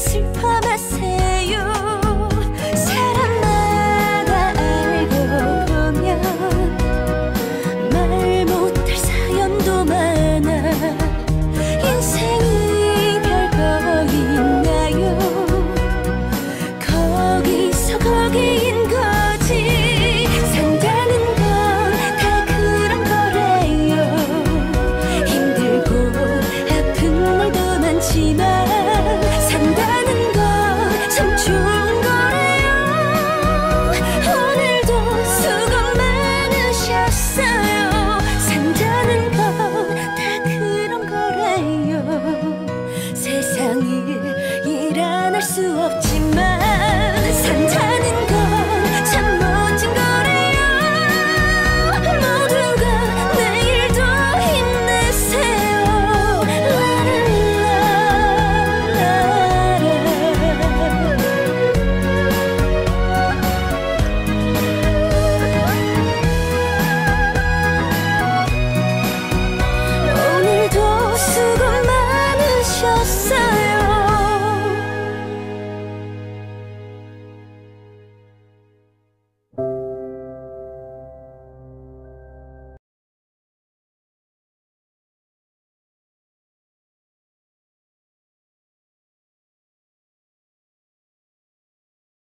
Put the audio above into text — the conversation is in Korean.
슬퍼 마세요. 사람마다 알고 보면 말 못할 사연도 많아. 인생이 별거 있나요? 거기서 거기인 거지. 산다는 건 다 그런 거래요. 힘들고 아픈 날도 많지만 산다는 건 참 좋은 거래요. 오늘도 수고 많으셨어요. 산다는 건 다 그런 거래요. 세상이 일 안 할 수 없지만 산다